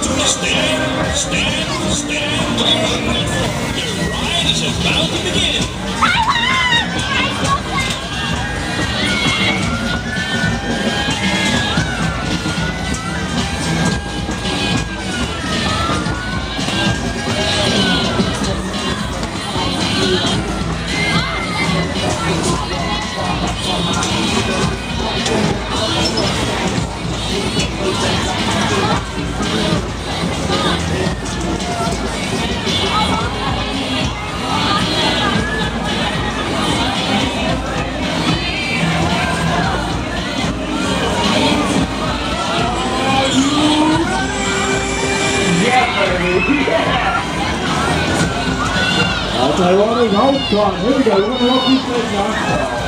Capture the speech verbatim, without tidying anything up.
Stand, stand, stand clear. Your ride is about to begin. I'll tell you what, it's out time. Here we go, we're going to rock these legs now.